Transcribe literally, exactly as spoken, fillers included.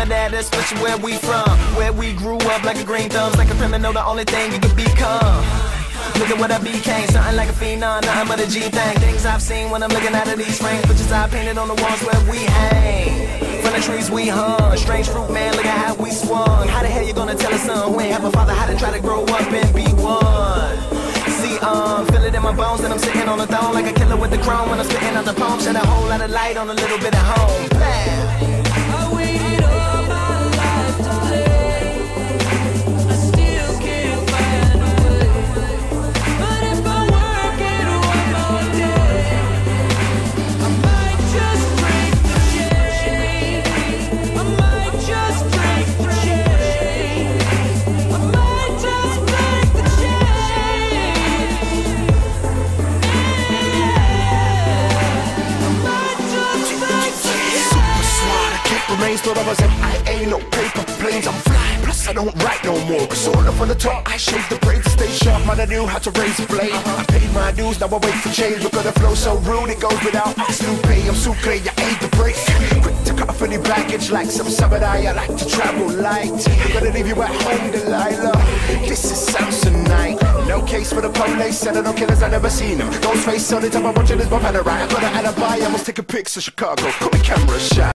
that, especially where we from. Where we grew up like a green thumbs, like a criminal, the only thing you could become. Look at what I became, something like a phenom, nothing but a G thing. Things I've seen when I'm looking out of these frames, pictures I painted on the walls where we hang. From the trees we hung, strange fruit man, look at how we swung. How the hell you gonna tell a son who ain't have a father how to try to grow up and be one? See, um, feel it in my bones that I'm sitting on the throne like a killer with the chrome when I'm spitting out the poem. Shed a whole lot of light on a little bit of home. Bam. I waited all my life to play. I still can't find a way. But if I work it one more day, I might just break the chain. I might just break the chain. I might just break the chain. I might just break the chain. Remains thought I was in, I ain't no paper planes, I'm flying, plus I don't write no more. Cause all up on the top, I shave the braids to stay sharp, man I knew how to raise a blade. I paid my dues, now I wait for change, because the flow so rude, it goes without absolute pay. I'm sucre, I ain't the break. Quick to cut off any baggage like some samurai, I like to travel light. I'm gonna leave you at home, Delilah, this is Samsonite. No case for the police, and I know killers, I never seen them. Ghostface on the top, I'm watching this, my panorama. I got an alibi, I must take a pics of Chicago, call me camera shot.